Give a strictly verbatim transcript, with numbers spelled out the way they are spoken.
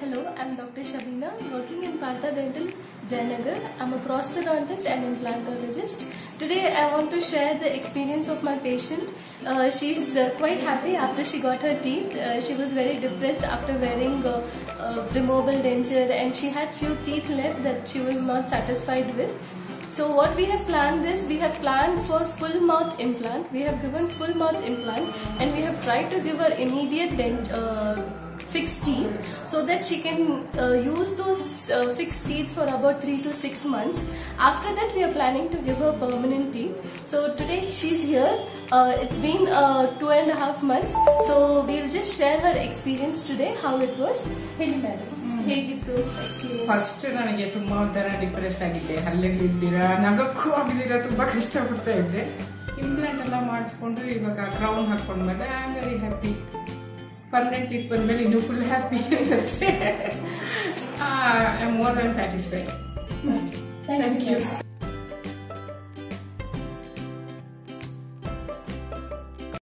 Hello, I'm Doctor Shabina, working in Partha Dental, Jayanagar. I'm a prosthodontist and implantologist. Today I want to share the experience of my patient. Uh, she's uh, quite happy after she got her teeth. Uh, she was very depressed after wearing uh, uh, removable denture, and she had few teeth left that she was not satisfied with. So what we have planned is, we have planned for full mouth implant. We have given full mouth implant and we have tried to give her immediate dent, uh, fixed teeth, so that she can uh, use those uh, fixed teeth for about three to six months. After that we are planning to give her permanent teeth. So today she's here. Uh, it's been uh, two and a half months. So we'll just share her experience today, how it was. Hey madam. First ನನಗೆ ತುಂಬಾ ಒಂಥರ depress ಆಗಿದ್ದೆ, ಹಲ್ಲೆಗಳಿದ್ದೀರಾ, ನಗಕ್ಕೂ ಆಗಿದ್ದೀರಾ, ತುಂಬಾ ಕಷ್ಟಪಡ್ತಾ ಇದ್ದೆ. Implant ಎಲ್ಲ ಮಾಡಿಸ್ಕೊಂಡು ಇವಾಗ ಕ್ರೌನ್ ಹಾಕೊಂಡ್ಮೇಲೆ I am very happy. Permanent it ಬಂದ್ಮೇಲೆ ಇನ್ನೂ ಫುಲ್ ಹ್ಯಾಪಿ ಅನ್ಸುತ್ತೆ. I am more than satisfied. Thank you.